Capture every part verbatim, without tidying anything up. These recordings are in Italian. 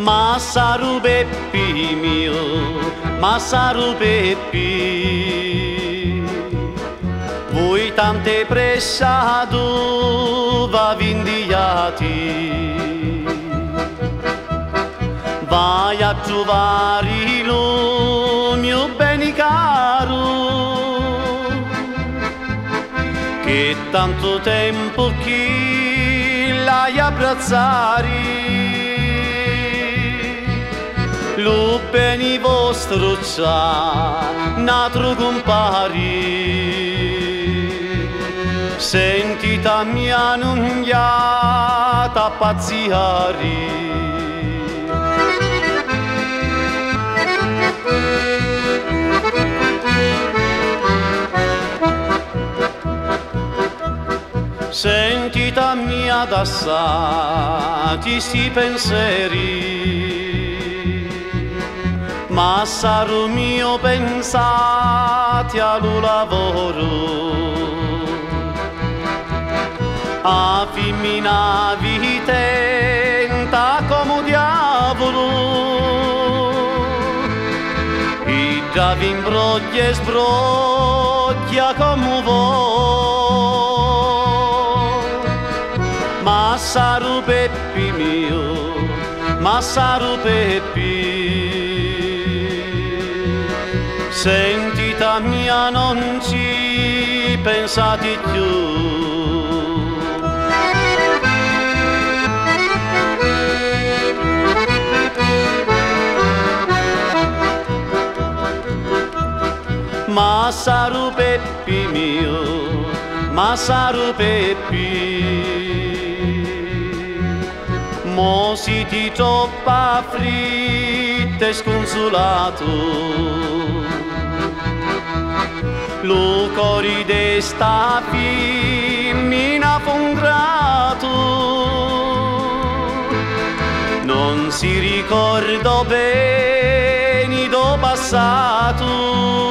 Massaro Peppi mio, Massaro Peppi, voi tante pressato va vindiati, vai a trovare lo mio bene caro, che tanto tempo che l'hai abbrazzare. Lo bene vostro c'ha natro compari, sentita mia non giata pazziari. Sentita mia d'assati sti pensieri, Massaro mio pensate allo lavoro, a femmina vitenta come diavolo, e già vi imbroglia e sbroglia come vuoi. Massaro Peppi mio, Massaro Peppi, sentita mia non ci pensate più. Massaro Peppi mio, Massaro Peppi, mo si ti troppa fritta e sconsolato, lo cori de sta femmina fondrato, non si ricorda bene do passato.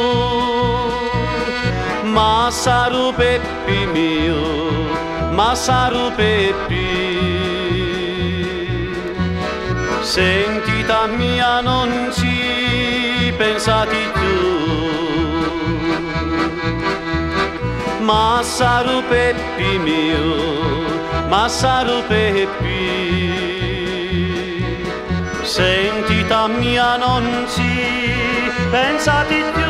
Massaro Peppi mio, Massaro Peppi, sentita mia non ci pensate più. Massaro Peppi mio, Massaro Peppi, sentita mia non ci pensate più.